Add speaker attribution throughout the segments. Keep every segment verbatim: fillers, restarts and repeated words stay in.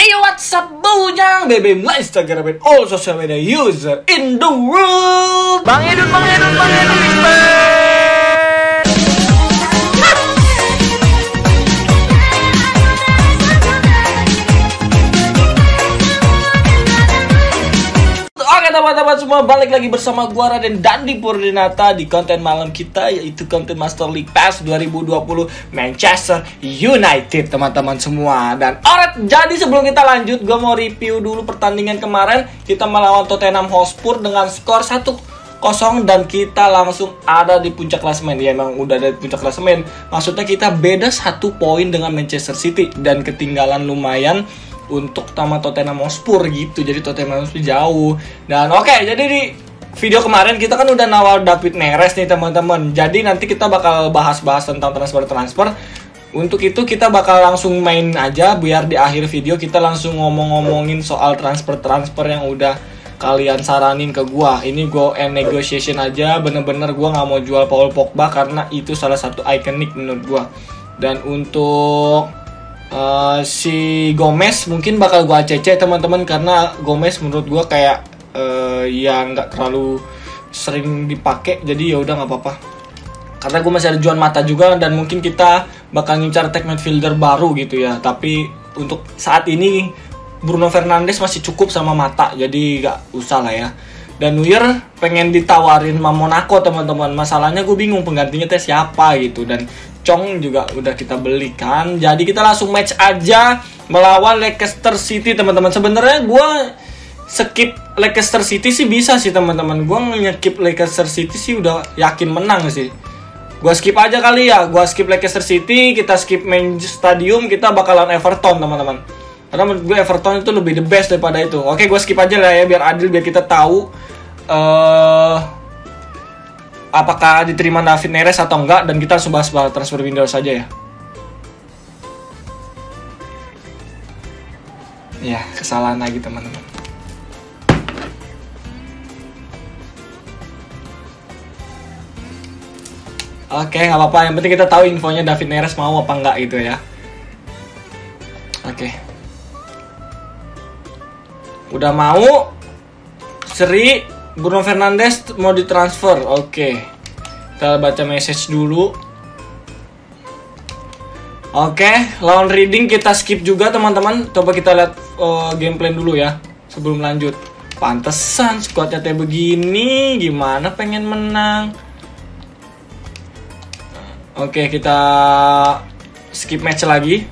Speaker 1: Hey, what's up, bujang, baby, Instagram, and all social media user in the world.
Speaker 2: Bang Edun, Bang Edun, Bang Edun, respect.
Speaker 1: Oke teman-teman semua, balik lagi bersama gua Raden Dandi Purdinata di konten malam kita, yaitu konten Master League Pass dua ribu dua puluh Manchester United teman-teman semua. Dan alright, jadi sebelum kita lanjut, gua mau review dulu pertandingan kemarin. Kita melawan Tottenham Hotspur dengan skor satu kosong dan kita langsung ada di puncak klasemen. Ya emang udah ada di puncak klasemen, maksudnya kita beda satu poin dengan Manchester City dan ketinggalan lumayan untuk sama Tottenham Hotspur gitu. Jadi Tottenham Hotspur jauh. Dan oke, okay, jadi di video kemarin kita kan udah nawar David Neres nih teman-teman. Jadi nanti kita bakal bahas-bahas tentang transfer-transfer. Untuk itu kita bakal langsung main aja, biar di akhir video kita langsung ngomong-ngomongin soal transfer-transfer yang udah kalian saranin ke gua. Ini go and negotiation aja, bener-bener gua nggak mau jual Paul Pogba karena itu salah satu ikonik menurut gua. Dan untuk Uh, si Gomez mungkin bakal gua A C C teman-teman, karena Gomez menurut gua kayak uh, ya nggak terlalu sering dipakai, jadi ya udah nggak apa-apa. Karena gua masih ada Juan Mata juga dan mungkin kita bakal ngincar tag midfielder baru gitu ya. Tapi untuk saat ini Bruno Fernandes masih cukup sama Mata, jadi nggak usah lah ya. Dan Neuer pengen ditawarin sama Monaco teman-teman. Masalahnya gue bingung penggantinya teh siapa gitu. Dan Chong juga udah kita belikan. Jadi kita langsung match aja melawan Leicester City teman-teman. Sebenarnya gue skip Leicester City sih bisa sih teman-teman. Gue ngekip Leicester City sih udah yakin menang sih. Gue skip aja kali ya. Gue skip Leicester City, kita skip main stadium, kita bakalan Everton teman-teman. Karena menurut gue Everton itu lebih the best daripada itu. Oke, gue skip aja lah ya biar adil, biar kita tahu uh, apakah diterima David Neres atau enggak. Dan kita langsung bahas transfer window saja ya. Ya, kesalahan lagi teman-teman. Oke, nggak apa-apa. Yang penting kita tahu infonya David Neres mau apa enggak gitu ya. Oke. Udah mau. Seri Bruno Fernandes mau ditransfer. Oke. Kita baca message dulu. Oke, lawan Reading kita skip juga teman-teman. Coba kita lihat uh, game plan dulu ya sebelum lanjut. Pantesan squadnya kayak begini. Gimana pengen menang. Oke, kita skip match lagi.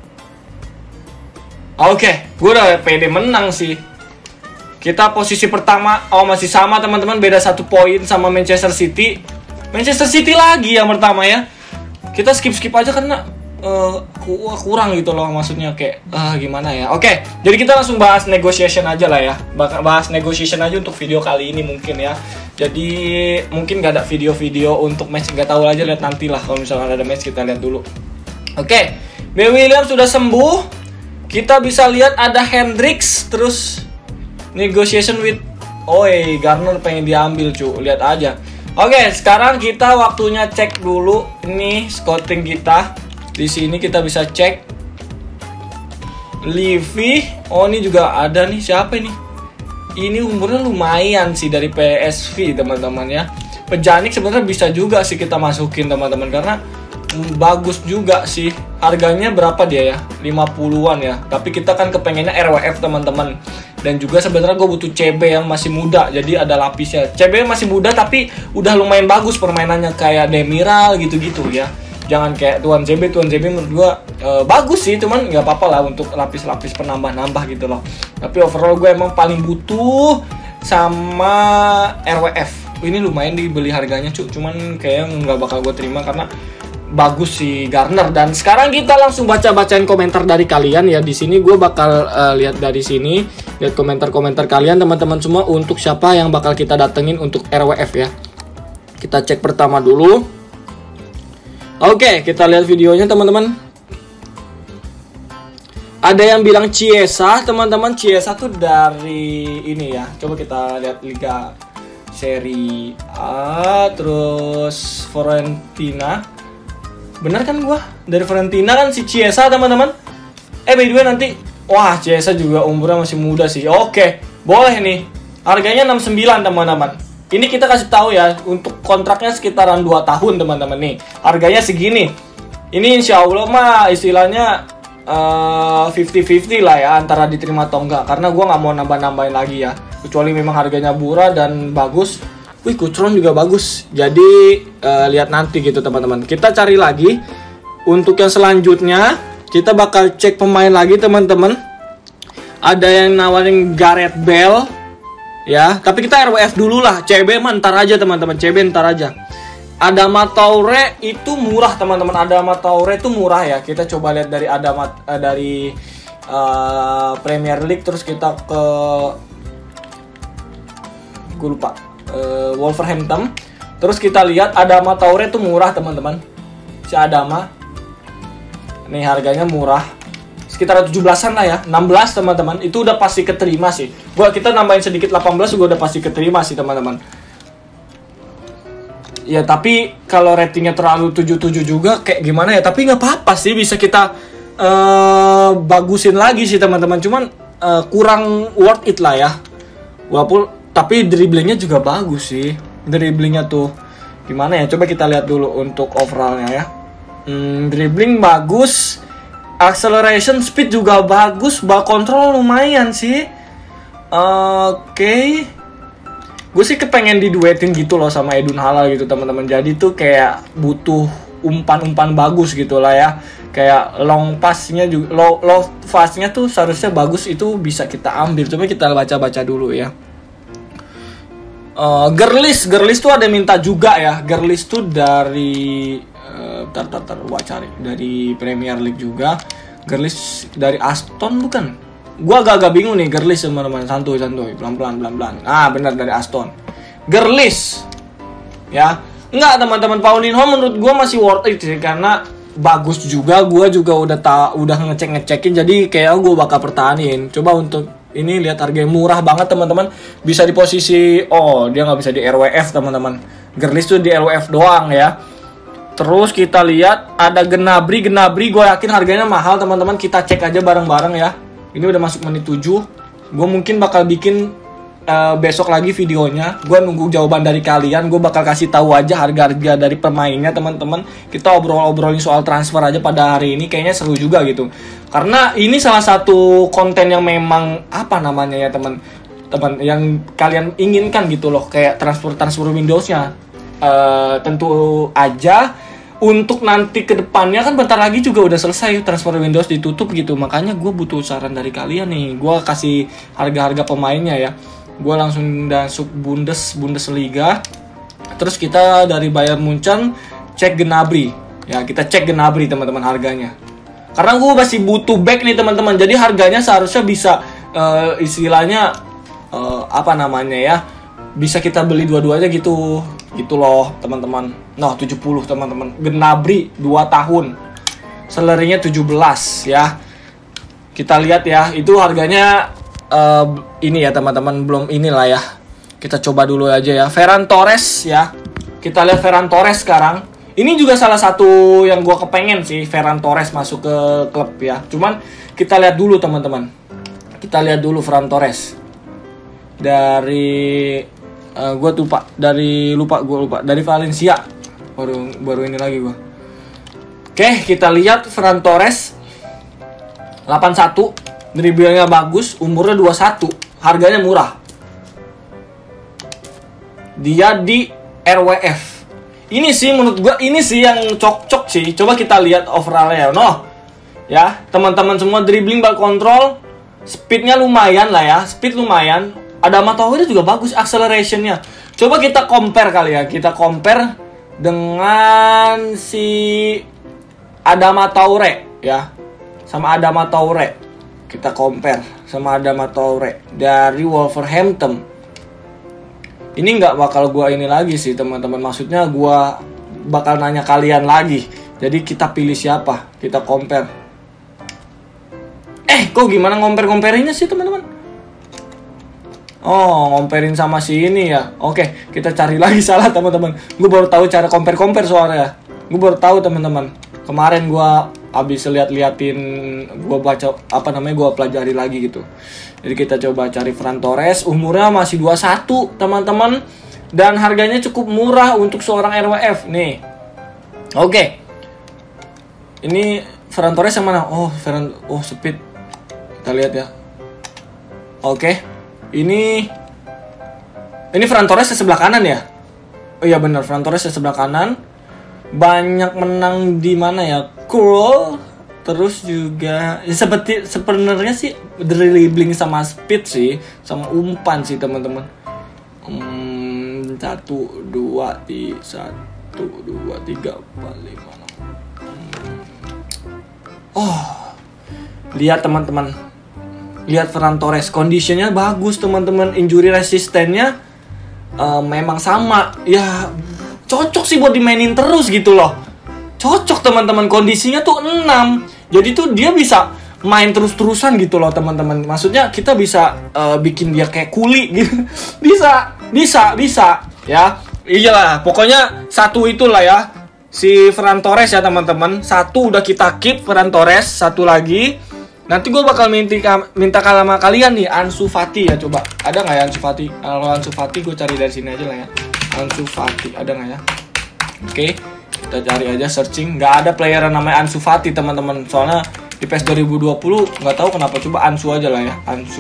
Speaker 1: Oke, gue udah pede menang sih. Kita posisi pertama, oh masih sama teman-teman, beda satu poin sama Manchester City. Manchester City lagi yang pertama ya. Kita skip-skip aja karena uh, kurang gitu loh, maksudnya kayak uh, gimana ya. Oke, jadi kita langsung bahas negotiation aja lah ya. Bahas negotiation aja untuk video kali ini mungkin ya. Jadi mungkin gak ada video-video untuk match, gak tahu aja, lihat nanti lah. Kalau misalnya ada match kita lihat dulu. Oke, B. William sudah sembuh. Kita bisa lihat ada Hendricks, terus negotiation with Oi, Garner pengen diambil cu, lihat aja. Oke, sekarang kita waktunya cek dulu ini scouting kita. Di sini kita bisa cek Levy. Oh, ini juga ada nih, siapa ini? Ini umurnya lumayan sih dari P S V teman-teman ya. Pjanic sebenarnya bisa juga sih kita masukin teman-teman, karena bagus juga sih. Harganya berapa dia ya? lima puluhan ya. Tapi kita kan kepengennya R W F teman-teman. Dan juga sebenarnya gue butuh C B yang masih muda. Jadi ada lapisnya. C B masih muda tapi udah lumayan bagus permainannya, kayak Demiral gitu-gitu ya. Jangan kayak Tuan C B. Tuan C B menurut gue e, bagus sih, cuman nggak apa-apa lah untuk lapis-lapis penambah-nambah gitu loh. Tapi overall gue emang paling butuh sama R W F. Ini lumayan dibeli harganya cu. Cuman kayak nggak bakal gue terima karena bagus sih Garner. Dan sekarang kita langsung baca-bacain komentar dari kalian ya. Di sini gue bakal uh, lihat dari sini, lihat komentar-komentar kalian teman-teman semua untuk siapa yang bakal kita datengin untuk R W F ya. Kita cek pertama dulu. Oke, kita lihat videonya teman-teman. Ada yang bilang Chiesa teman-teman. Chiesa tuh dari ini ya. Coba kita lihat Liga Serie A, terus Fiorentina. Bener kan gua? Dari Fiorentina kan si Chiesa teman-teman. Eh by the way nanti Wah, Ciesa juga umurnya masih muda sih. Oke, boleh nih. Harganya enam puluh sembilan teman-teman. Ini kita kasih tahu ya, untuk kontraknya sekitaran dua tahun teman-teman nih. Harganya segini. Ini insya Allah mah istilahnya fifty fifty lah ya, antara diterima atau enggak. Karena gue nggak mau nambah-nambahin lagi ya. Kecuali memang harganya murah dan bagus. Wih, Kucron juga bagus. Jadi uh, lihat nanti gitu teman-teman. Kita cari lagi. Untuk yang selanjutnya, kita bakal cek pemain lagi teman-teman. Ada yang nawarin Gareth Bale. Ya, tapi kita R W F dulu lah. C B mah ntar aja teman-teman. C B ntar aja. Adama Traoré itu murah teman-teman. Adama Traoré itu murah ya. Kita coba lihat dari Adama uh, dari uh, Premier League, terus kita ke gue lupa uh, Wolverhampton. Terus kita lihat Adama Traoré itu murah teman-teman. Si Adama. Nih harganya murah. Sekitar tujuh belasan lah ya, enam belas teman-teman. Itu udah pasti keterima sih. Gua kita nambahin sedikit delapan belas juga udah pasti keterima sih teman-teman. Ya tapi kalau ratingnya terlalu tujuh puluh tujuh juga kayak gimana ya. Tapi nggak apa-apa sih, bisa kita uh, bagusin lagi sih teman-teman. Cuman uh, kurang worth it lah ya. Walaupun tapi dribblingnya juga bagus sih. Dribblingnya tuh gimana ya. Coba kita lihat dulu untuk overallnya ya. Hmm, dribbling bagus. Acceleration speed juga bagus, ball control lumayan sih. Oke, okay. Gue sih kepengen diduetin gitu loh sama Edun Halal gitu teman-teman. Jadi tuh kayak butuh umpan-umpan bagus gitu lah ya. Kayak long passnya juga, low, low passnya tuh seharusnya bagus, itu bisa kita ambil. Coba kita baca-baca dulu ya. Uh, Gerlis, Gerlis tuh ada minta juga ya. Gerlis tuh dari Tar tar tar gua cari dari Premier League juga. Gerlis dari Aston bukan? Gua agak-agak bingung nih Gerlis teman-teman. Santuy santuy, pelan-pelan pelan-pelan. Ah, benar dari Aston. Gerlis. Ya. Enggak teman-teman, Paulinho menurut gua masih worth it sih karena bagus juga. Gua juga udah ta udah ngecek-ngecekin, jadi kayak gua bakal pertahanin. Coba untuk ini lihat harganya murah banget teman-teman. Bisa di posisi oh, dia nggak bisa di R W F teman-teman. Gerlis tuh di R W F doang ya. Terus kita lihat ada Gnabry, Gnabry gue yakin harganya mahal teman-teman. Kita cek aja bareng-bareng ya. Ini udah masuk menit tujuh. Gue mungkin bakal bikin uh, besok lagi videonya. Gue nunggu jawaban dari kalian. Gue bakal kasih tahu aja harga-harga dari pemainnya teman-teman. Kita obrol-obrolin soal transfer aja pada hari ini. Kayaknya seru juga gitu. Karena ini salah satu konten yang memang apa namanya ya teman teman yang kalian inginkan gitu loh. Kayak transfer-transfer Windows-nya. Uh, tentu aja untuk nanti ke depannya kan bentar lagi juga udah selesai transfer Windows ditutup gitu. Makanya gue butuh saran dari kalian nih. Gue kasih harga-harga pemainnya ya. Gue langsung masuk Bundes Bundesliga. Terus kita dari Bayern Munchen cek Gnabry. Ya kita cek Gnabry teman-teman harganya. Karena gue masih butuh back nih teman-teman. Jadi harganya seharusnya bisa uh, istilahnya uh, apa namanya ya. Bisa kita beli dua-duanya gitu. Gitu loh teman-teman. Nah tujuh puluh teman-teman. Gnabry dua tahun. Salary-nya tujuh belas ya. Kita lihat ya. Itu harganya uh, ini ya teman-teman. Belum inilah ya. Kita coba dulu aja ya. Ferran Torres ya. Kita lihat Ferran Torres sekarang. Ini juga salah satu yang gue kepengen sih. Ferran Torres masuk ke klub ya. Cuman kita lihat dulu teman-teman. Kita lihat dulu Ferran Torres. Dari Uh, gue lupa dari lupa gue lupa dari Valencia baru baru ini lagi gue. Oke kita lihat Ferran Torres delapan puluh satu, dribblingnya bagus, umurnya dua puluh satu, harganya murah. Dia di R W F. Ini sih menurut gue ini sih yang cocok sih. Coba kita lihat overallnya no ya teman-teman semua. Dribbling, ball control, speednya lumayan lah ya, speed lumayan. Adama Traoré juga bagus accelerationnya. Coba kita compare kali ya. Kita compare dengan si Adama Traoré ya. Sama Adama Traoré. Kita compare sama Adama Traoré dari Wolverhampton. Ini nggak bakal gua ini lagi sih teman-teman. Maksudnya gua bakal nanya kalian lagi. Jadi kita pilih siapa? Kita compare. Eh, kok gimana compare-compare-nya sih teman-teman? Oh, ngomperin sama si ini ya. Oke, kita cari lagi salah teman-teman. Gue baru tahu cara compare-compare soalnya. Gue baru tahu teman-teman. Kemarin gue habis lihat-liatin, gue baca apa namanya, gue pelajari lagi gitu. Jadi kita coba cari Ferran Torres, umurnya masih dua puluh satu teman-teman, dan harganya cukup murah untuk seorang R W F nih. Oke, ini Ferran Torres yang mana? Oh, Ferran, oh speed, kita lihat ya. Oke, ini ini Ferran Torres di sebelah kanan ya. Oh iya benar, Ferran Torres di sebelah kanan. Banyak menang di mana ya? Cool. Terus juga ya seperti sebenarnya sih dribbling sama speed sih, sama umpan sih teman-teman. Hmm, satu, dua, tiga, satu, dua, tiga, empat, lima, enam. Oh, lihat teman-teman, lihat Ferran Torres, kondisinya bagus teman-teman, injury resistennya uh, memang sama, ya cocok sih buat dimainin terus gitu loh. Cocok teman-teman, kondisinya tuh enam. Jadi tuh dia bisa main terus-terusan gitu loh teman-teman. Maksudnya kita bisa uh, bikin dia kayak kuli gitu. Bisa, bisa, bisa ya. Iyalah, pokoknya satu itulah ya. Si Ferran Torres ya teman-teman. Satu udah kita keep Ferran Torres, satu lagi. Nanti gue bakal minta minta sama kalian nih Ansu Fati ya, coba. Ada nggak ya Ansu Fati? Kalau Ansu Fati gue cari dari sini aja lah ya. Ansu Fati ada nggak ya? Oke, kita cari aja searching. Nggak ada player yang namanya Ansu Fati teman-teman. Soalnya di P E S dua ribu dua puluh nggak tahu kenapa, coba Ansu aja lah ya, Ansu.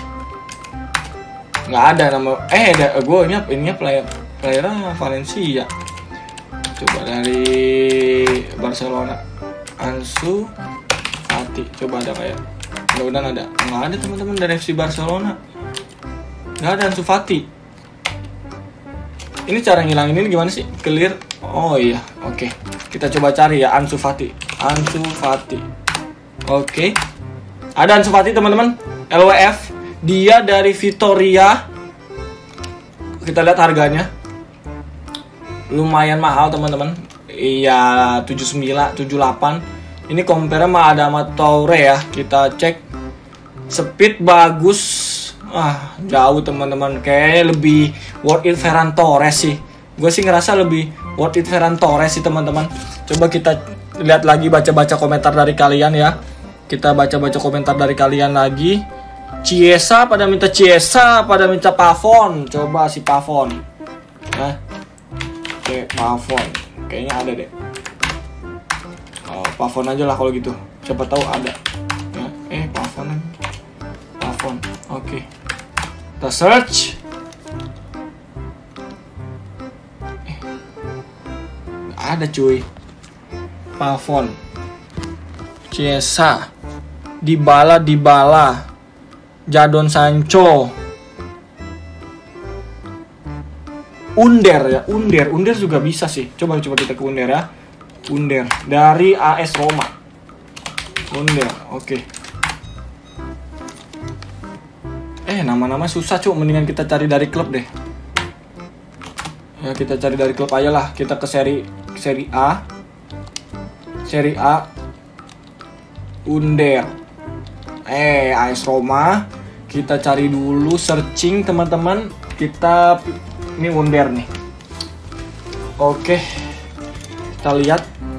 Speaker 1: Nggak ada nama. Eh, ada gue ini ini player playernya Valencia. Coba dari Barcelona, Ansu Fati. Coba ada kayak. Mudah-mudahan ada. Nggak ada teman-teman dari F C Barcelona. Nggak ada Ansu Fati. Ini cara ngilangin ini gimana sih? Clear. Oh iya, oke. Okay. Kita coba cari ya Ansu Fati. Ansu Fati. Oke. Okay. Ada Ansu Fati teman-teman. L W F. Dia dari Vitoria. Kita lihat harganya. Lumayan mahal teman-teman. Iya, tujuh puluh sembilan, tujuh puluh delapan. Ini compare sama Adama Traore ya. Kita cek. Speed bagus. Ah, jauh teman-teman. Kayaknya lebih worth it Ferran Torres sih. Gue sih ngerasa lebih worth it Ferran Torres sih teman-teman. Coba kita lihat lagi, baca-baca komentar dari kalian ya. Kita baca-baca komentar dari kalian lagi. Chiesa pada minta Chiesa, pada minta Pavon. Coba si Pavon. Nah. Oke, Pavon. Kayaknya ada deh. Oh, Pavon aja lah kalau gitu. Siapa tahu ada. Ya, eh Pavon. Pavon. Oke. Kita search. Eh, ada cuy. Pavon, Chiesa, Dybala, Dybala, Jadon Sancho, Under ya, Under, Under juga bisa sih. Coba coba kita ke Under ya. Under dari A S Roma. Under, oke. Okay. Eh, nama-nama susah cuy, mendingan kita cari dari klub deh. Ya, kita cari dari klub aja lah. Kita ke seri seri A. Seri A. Under. Eh, A S Roma. Kita cari dulu, searching teman-teman. Kita ini Under nih. Oke. Kita lihat.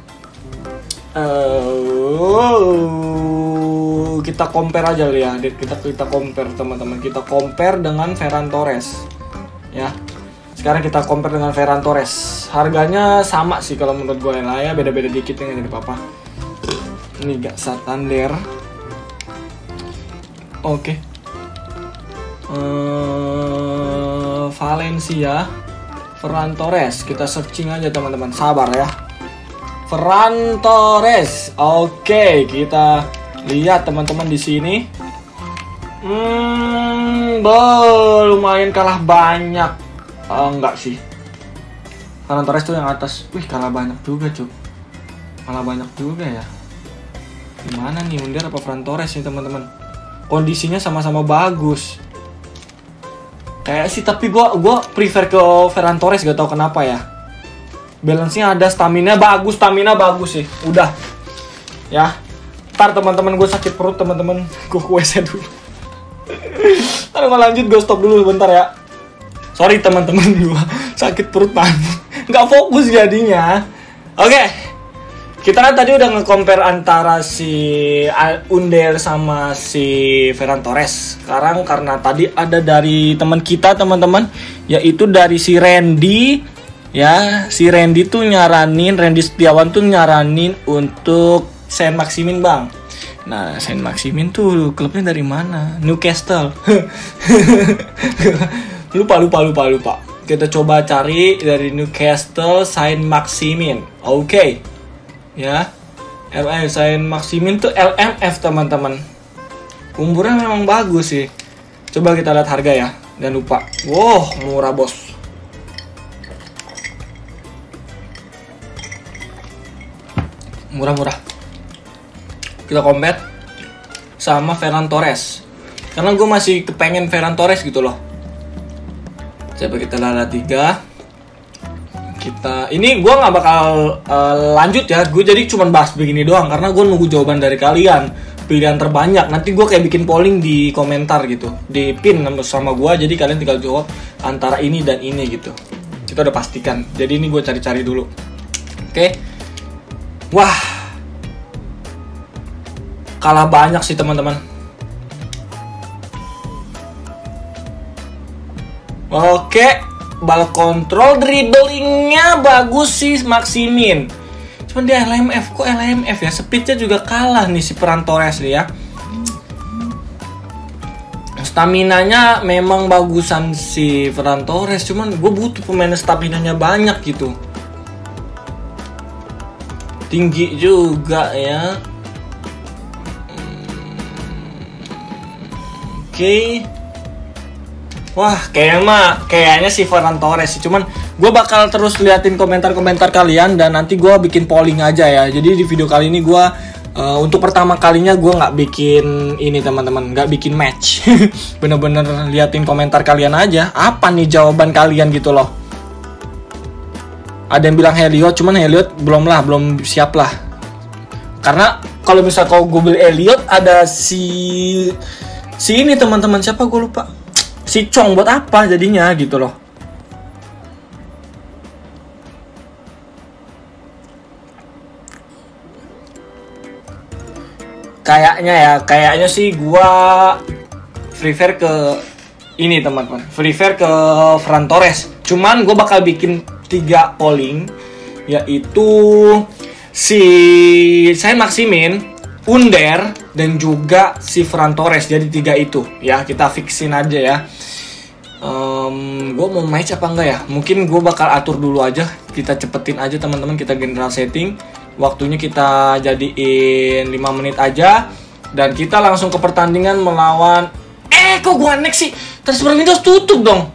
Speaker 1: Uh, kita compare aja ya. Kita kita compare teman-teman. Kita compare dengan Ferran Torres. Ya. Sekarang kita compare dengan Ferran Torres. Harganya sama sih kalau menurut gue lah ya, beda-beda dikit ya, jadi apa-apa. Ini gak Santander. Oke. Okay. Uh, Valencia, Ferran Torres. Kita searching aja teman-teman. Sabar ya. Ferran Torres. Oke, okay, kita lihat teman-teman di sini. Hmm, bo, lumayan kalah banyak. Oh, enggak sih. Ferran Torres tuh yang atas. Wih, kalah banyak juga, cuy. Kalah banyak juga ya. Gimana nih, Under apa Ferran Torres nih, teman-teman? Kondisinya sama-sama bagus. Kayak sih, tapi gua gua prefer ke Ferran Torres, gak tau kenapa ya. Balance-nya ada, stamina bagus, stamina bagus sih. Udah. Ya. Ntar teman-teman gue sakit perut, teman-teman. Gue ke W C dulu. Ntar mau lanjut, gue stop dulu bentar ya. Sorry teman-teman, gue sakit perut man. Nggak fokus jadinya. Oke, kita kan tadi udah nge-compare antara si Under sama si Ferran Torres. Sekarang karena tadi ada dari teman kita teman-teman, yaitu dari si Randy. Ya, si Randy tuh nyaranin, Randy Setiawan tuh nyaranin untuk Saint Maximin bang. Nah, Saint Maximin tuh klubnya dari mana? Newcastle. lupa lupa lupa lupa. Kita coba cari dari Newcastle Saint Maximin. Oke. Okay. Ya. L M Saint Maximin tuh L M F teman-teman. Umurnya memang bagus sih. Coba kita lihat harga ya. Jangan lupa. Wow, murah bos. Murah-murah. Kita compare sama Ferran Torres. Karena gue masih kepengen Ferran Torres gitu loh. Coba kita lihat tiga. Kita ini gue nggak bakal uh, lanjut ya. Gue jadi cuma bahas begini doang karena gue nunggu jawaban dari kalian. Pilihan terbanyak. Nanti gue kayak bikin polling di komentar gitu, di pin sama gue. Jadi kalian tinggal jawab antara ini dan ini gitu. Kita udah pastikan. Jadi ini gue cari-cari dulu. Oke. Okay. Wah, kalah banyak sih teman-teman. Oke, ball control, dribblingnya bagus sih Maximin. Cuman dia L M F, kok L M F ya? Speednya juga kalah nih si Ferran Torres nih ya. Staminanya memang bagusan si Ferran Torres, cuman gue butuh pemain staminanya banyak gitu. Tinggi juga ya. hmm, Oke okay. Wah kayaknya mah Kayaknya si Ferran Torres sih. Cuman gue bakal terus liatin komentar-komentar kalian. Dan nanti gue bikin polling aja ya. Jadi di video kali ini gue uh, untuk pertama kalinya gue gak bikin ini teman-teman, gak bikin match. Bener-bener liatin komentar kalian aja. Apa nih jawaban kalian gitu loh. Ada yang bilang Elliot, cuman Elliot belum lah, belum siap lah. Karena kalau misal kau Google Elliot ada si si ini teman-teman, siapa gue lupa. Si Chong buat apa jadinya gitu loh. Kayaknya ya, kayaknya sih gue prefer ke ini teman-teman. Prefer ke Ferran Torres. Cuman gue bakal bikin tiga polling, yaitu si Saint Maximin, Under, dan juga si Ferran Torres. Jadi tiga itu ya, kita fixin aja ya. um, Gue mau match apa enggak ya? Mungkin gue bakal atur dulu aja. Kita cepetin aja teman-teman, kita general setting. Waktunya kita jadiin lima menit aja. Dan kita langsung ke pertandingan melawan. Eh kok gue next sih? Transfer Windows tutup dong.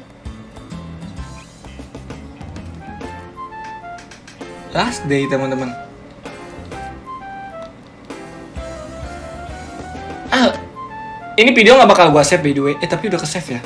Speaker 1: Last day teman-teman. Ah, ini video nggak bakal gua save by the way. Eh tapi udah ke save ya.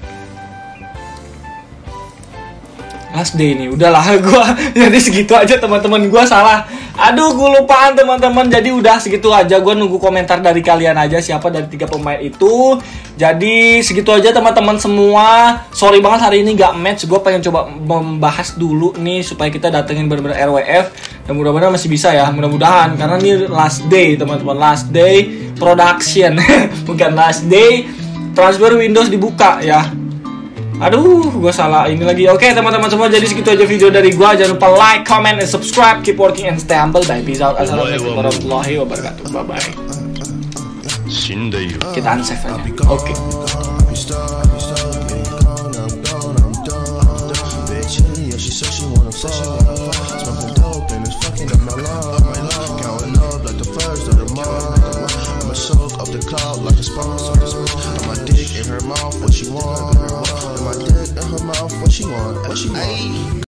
Speaker 1: Last day nih, udahlah gua jadi segitu aja teman-teman, gua salah. Aduh, gua lupaan teman-teman. Jadi udah segitu aja, gua nunggu komentar dari kalian aja siapa dari tiga pemain itu. Jadi segitu aja teman-teman semua. Sorry banget hari ini gak match. Gua pengen coba membahas dulu nih supaya kita datengin bener-bener R W F. Dan mudah-mudahan masih bisa ya, mudah-mudahan karena ini last day teman-teman, last day production. Bukan last day transfer Windows dibuka ya. Aduh, gue salah ini lagi. Oke teman-teman semua, jadi segitu aja video dari gue. Jangan lupa like, comment, and subscribe. Keep working and stay humble. Bye, peace out. Assalamualaikum warahmatullahi wabarakatuh. Bye bye. Kita unsave aja. Oke.
Speaker 3: Her mouth, what she want? My dick in her mouth, what she want? What she want?